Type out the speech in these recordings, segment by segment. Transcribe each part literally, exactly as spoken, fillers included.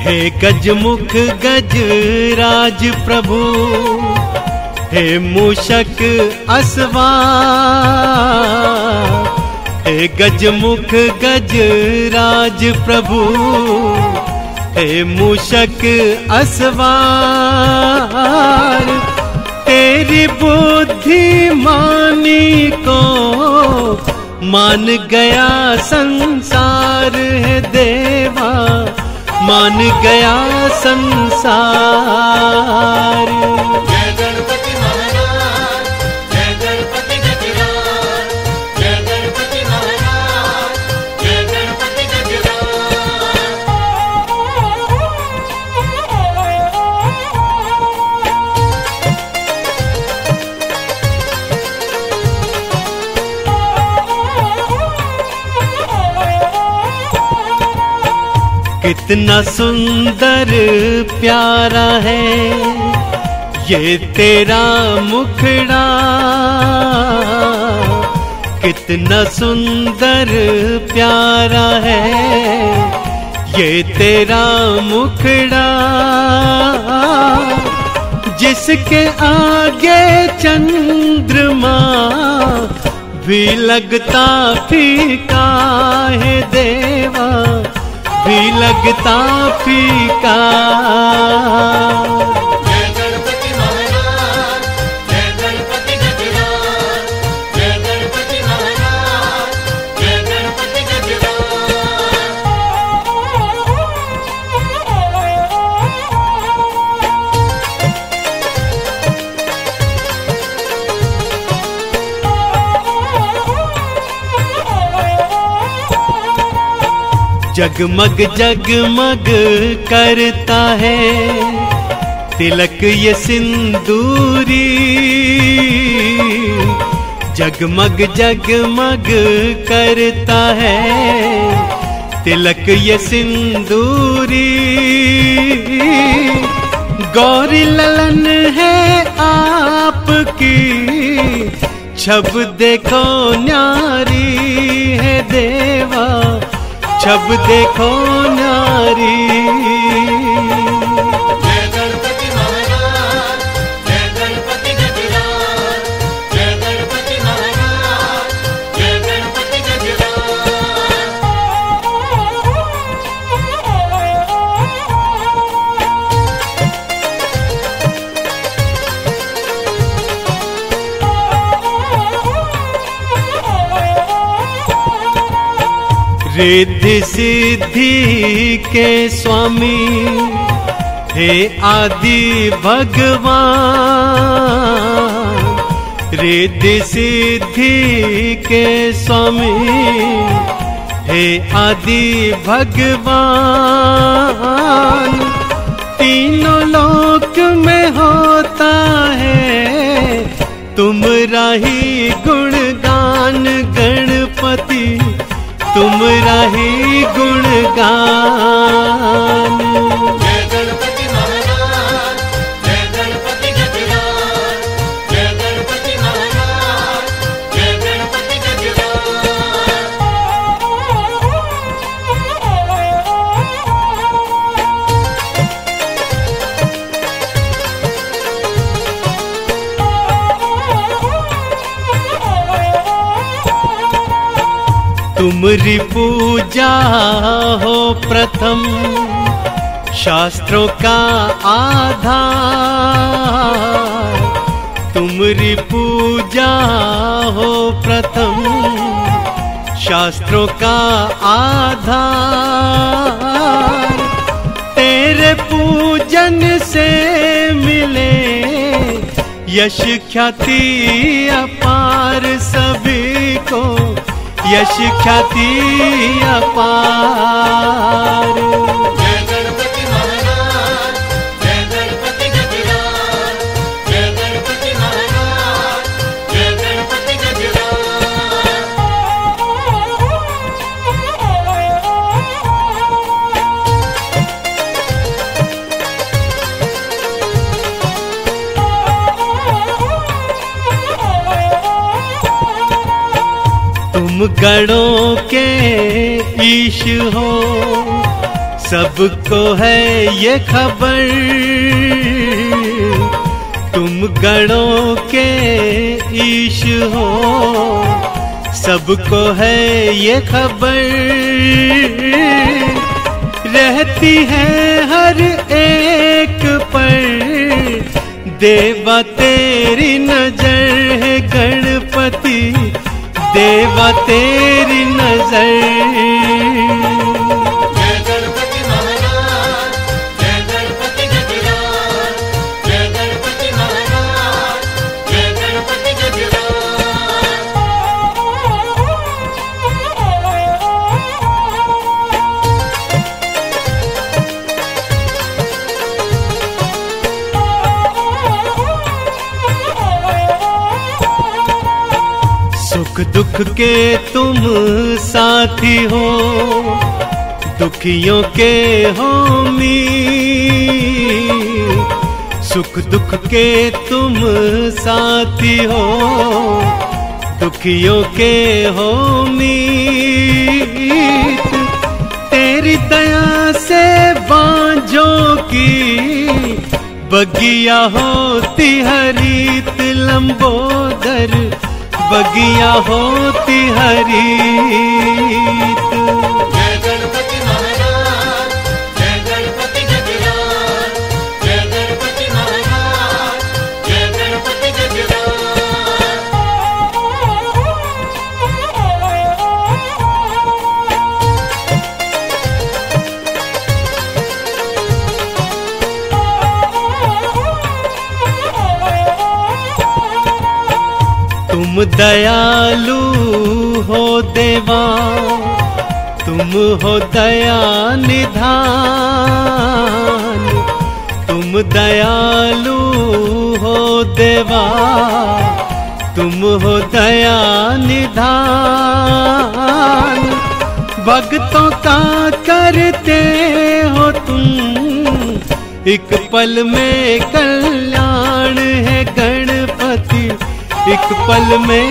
हे गजमुख गजराज प्रभु, हे मूषक असवार। हे गजमुख गजराज प्रभु, हे मूषक असवार। तेरी बुद्धि मानी को मान गया संसार है देवा, मान गया संसार। जय गणपति महाराज, जय गणपति गजराज, जय गणपति महाराज, जय गणपति कितना सुंदर प्यारा है ये तेरा मुखड़ा, कितना सुंदर प्यारा है ये तेरा मुखड़ा। जिसके आगे चंद्रमा भी लगता फीका है देवा, भी लगता फीका। जय गणपति महाराज, जय गणपति गजराज, जय गणपति महाराज, जय गणपति जगमग जगमग करता है तिलक ये सिंदूरी, जगमग जगमग करता है तिलक ये सिंदूरी। गौरी ललन है आपकी, छब देखो न्यारी है देवा, छब देखो नारी। जय गणपति महाराज, जय गणपति गजराज, जय गणपति महाराज, जय गणपति रिद्धि सिद्धि के स्वामी हे आदि भगवान, रिद्धि सिद्धि के स्वामी हे आदि भगवान। तीनों लोक में होता है तुमरा ही गुणगान गणपति, तुमरा ही गुणगान। जय गणपति महाराज, जय गणपति गजराज, जय गणपति महाराज, जय गणपति तुमरी पूजा हो प्रथम शास्त्रों का आधार, तुमरी पूजा हो प्रथम शास्त्रों का आधार। तेरे पूजन से मिले यश ख्याति अपार सभी को, यश ख्याति अपार। जय गणपति महाराज, जय गणपति गजराज, जय गणपति महाराज, जय गणपति तुम गणों के ईश हो सबको है ये खबर, तुम गणों के ईश हो। सबको है ये खबर, रहती है हर एक पर। देवा तेरी नजर है गणपति, देवा तेरी नजर। सुख दुख के तुम साथी हो, दुखियों के हो मीत। सुख दुख के तुम साथी हो, दुखियों के हो मीत। तेरी दया से बांझों की बगिया होती हरित, लंबोदर बगिया होती हरित। जय गणपति महाराज, जय गणपति गजराज, जय गणपति महाराज, जय गणपति गजराज। तुम दयालु हो देवा, तुम हो दया निधान। तुम दयालु हो देवा, तुम हो दया निधान। भक्तों का करते हो तुम, एक पल में कल्याण है गणपति, एक पल में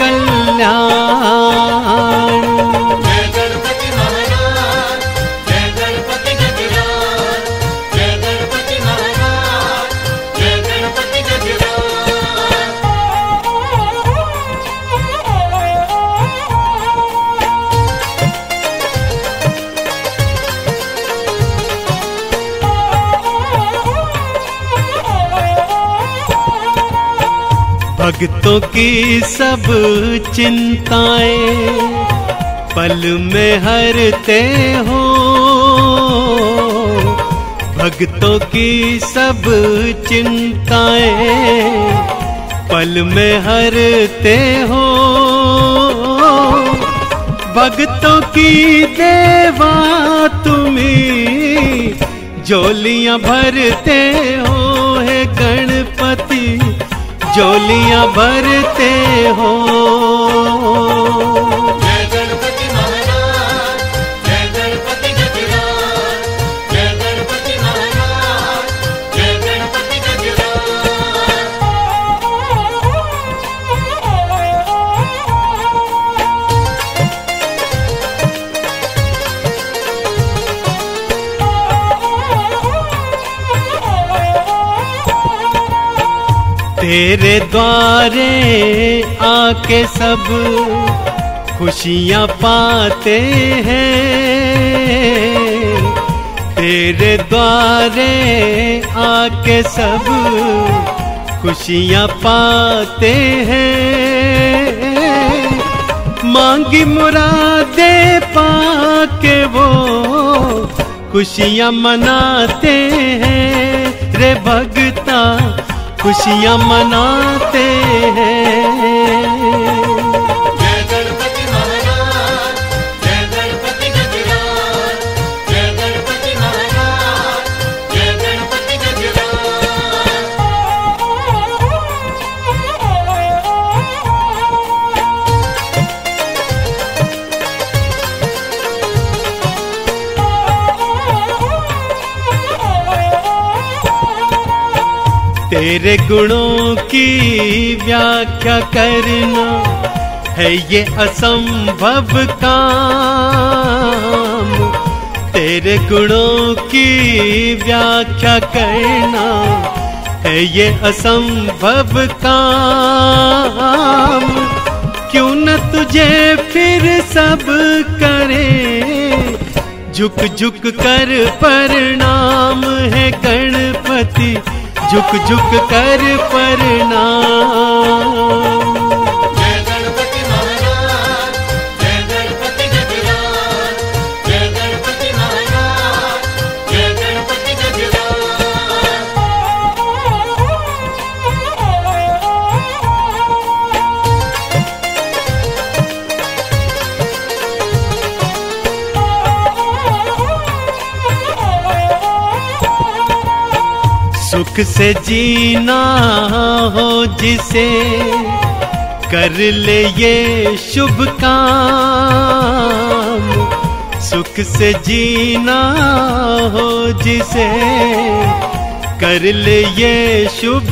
कल्याण। जय गणपति महाराज, जय गणपति गजराज, जय गणपति महाराज, जय गणपति गजराज। भक्तों की सब चिंताएं पल में हरते हो। भक्तों की सब चिंताएं पल में हरते हो। भक्तों की देवा तुम्हीं झोलियां भरते हो, हे गणपति झोलियां भरते हो। जय गणपति महाराज, जय गणपति गजराज, जय गणपति महाराज, जय गणपति गजराज। तेरे द्वारे आके सब खुशियाँ पाते हैं। तेरे द्वारे आके सब खुशियाँ पाते हैं। मांगी मुरादें पाके वो खुशियाँ मनाते हैं। रे भगता खुशियाँ मनाते हैं। जय गणपति महाराज, जय गणपति गजराज, जय गणपति महाराज, जय गणपति गजराज। तेरे गुणों की व्याख्या करना है ये असंभव काम। तेरे गुणों की व्याख्या करना है ये असंभव काम। क्यों न तुझे फिर सब करे झुक झुक कर प्रणाम है गणपति, झुक झुक कर प्रणाम। जय गणपति महाराज, जय गणपति गजराज, जय गणपति महाराज, जय गणपति गजराज। सुख से जीना हो जिसे कर ले ये शुभ काम। सुख से जीना हो जिसे कर ले ये शुभ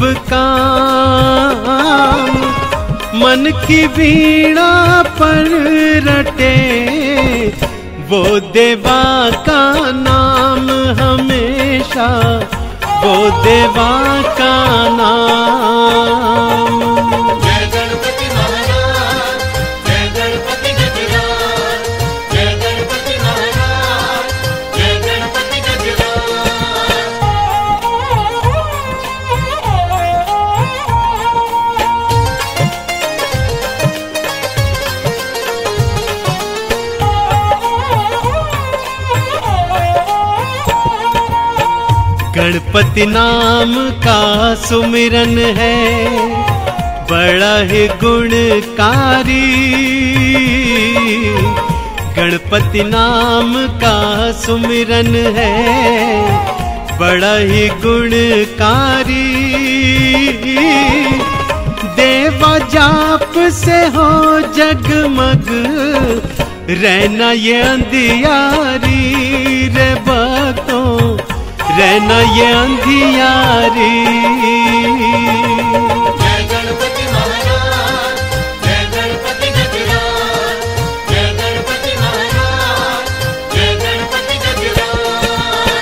काम। मन की वीणा पर रटे वो देवा का नाम हमेशा, वो देवा का नाम। जय गणपति महाराज, जय गणपति गजराज, जय गणपति महाराज, जय गणपति गजराज। गणपति नाम का सुमिरन है बड़ा ही गुणकारी। गणपति नाम का सुमिरन है बड़ा ही गुणकारी। देवा जाप से हो जगमग रहना ये अंधियारी रे भक्तों, रहना ये अंधियारी। जय गणपति महाराज, जय गणपति गजराज, जय गणपति महाराज, जय गणपति गजराज।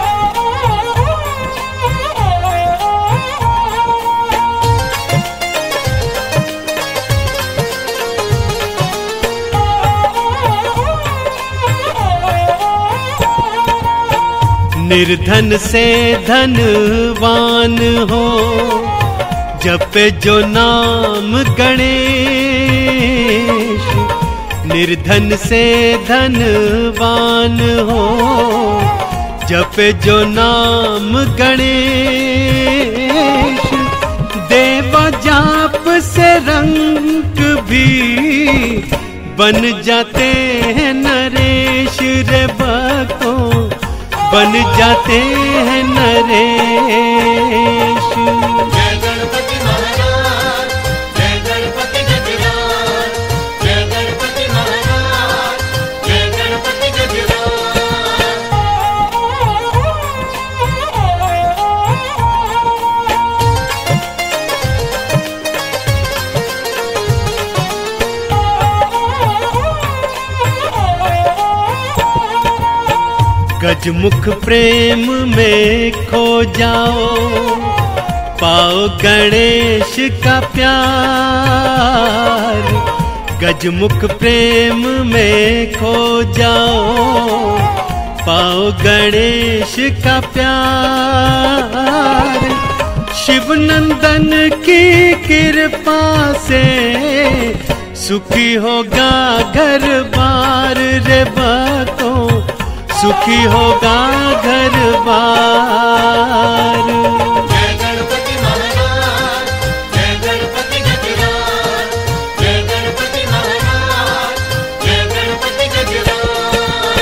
निर्धन से धनवान हो जपे जो नाम गणेश। निर्धन से धनवान हो जपे जो नाम गणेश। देवा जाप से रंग भी बन जाते हैं नरेश रे भक्तों, बन जाते हैं नरेश। जय गणपति महाराज, जय गणपति गजराज, जय गणपति महाराज, जय गणपति गजराज। गजमुख प्रेम में खो जाओ, पाओ गणेश का प्यार। गजमुख प्रेम में खो जाओ, पाओ गणेश का प्यार। शिव नंदन की कृपा से सुखी होगा घर बार रे भक्तों, सुखी होगा घर बार। जय गणपति महाराज, जय गणपति गजराज, जय गणपति महाराज, जय गणपति गजराज।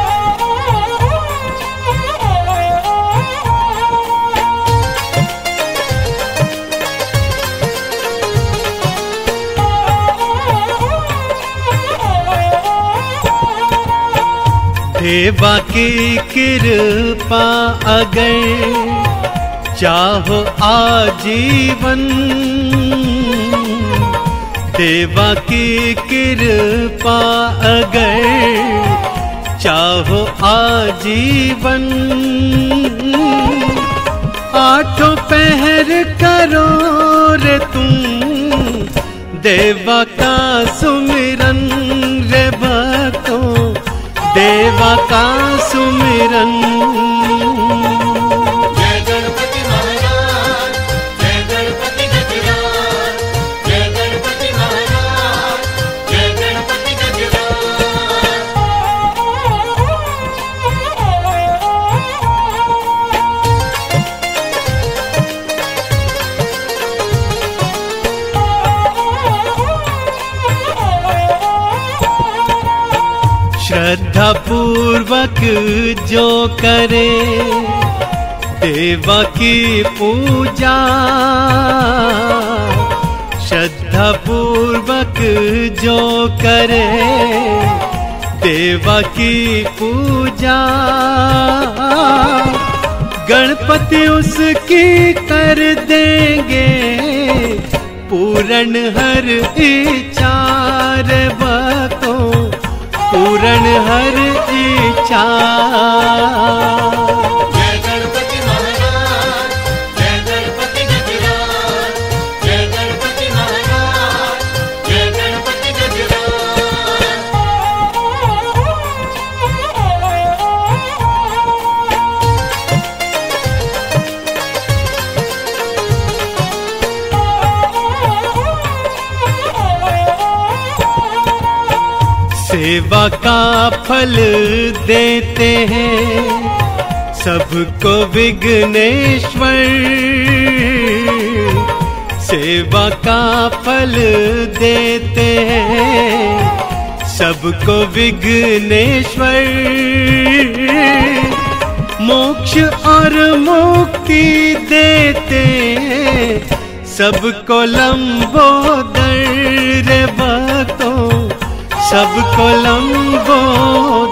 देवा की कृपा अगर चाहो आजीवन, देवा की कृपा अगर चाहो आजीवन आठों पहर करो रे तुम, देवा का सुमिरन रे भक्तों, देवा का सुमिरन। जय गणपति महाराज, जय गणपति गजराज, जय गणपति महाराज, जय गणपति गजराज। श्रद्धा पूर्वक जो करे देवा की पूजा, श्रद्धा पूर्वक जो करे देवा की पूजा, गणपति उसकी कर देंगे पूर्ण हर इच्छा रे भक्तों, पूर्ण हर इच्छा। जय गणपति महाराज, जय गणपति गजराज, जय गणपति महाराज, जय गणपति गजराज। सेवा का फल देते हैं सबको विघ्नेश्वर, सेवा का फल देते हैं सबको विघ्नेश्वर, मोक्ष और मुक्ति देते सबको लंबोदर रे भक्तों, सबको लंबोदर।